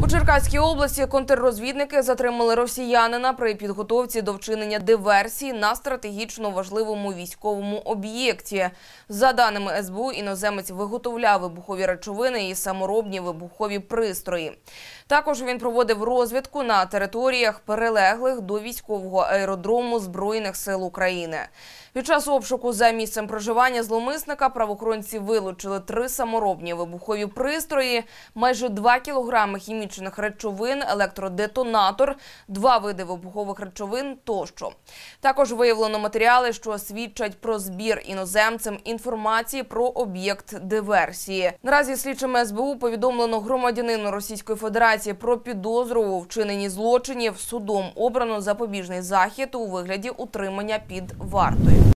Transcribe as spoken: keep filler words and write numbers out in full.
Черкаській області контррозвідники затримали росіянина при підготовці до вчинення диверсії на стратегічно важливому військовому об'єкті. За даними ес бе у, іноземець виготовляв вибухові речовини і саморобні вибухові пристрої. Також він проводив розвідку на територіях, прилеглих до військового аеродрому Збройних сил України. Під час обшуку за місцем проживання зловмисника правоохоронці вилучили три саморобні вибухові пристрої, майже два кілограми хімічних речовин, електродетонатор, два види вибухових речовин тощо. Також виявлено матеріали, що свідчать про збір іноземцем інформації про об'єкт диверсії. Наразі слідчими ес бе у повідомлено громадянину Російської Федерації про підозру у вчиненні злочинів. Судом обрано запобіжний захід у вигляді утримання під вартою.